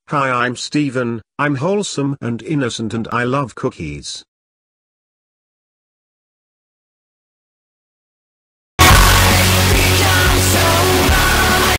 Hi, I'm Steven. I'm wholesome and innocent and I love cookies.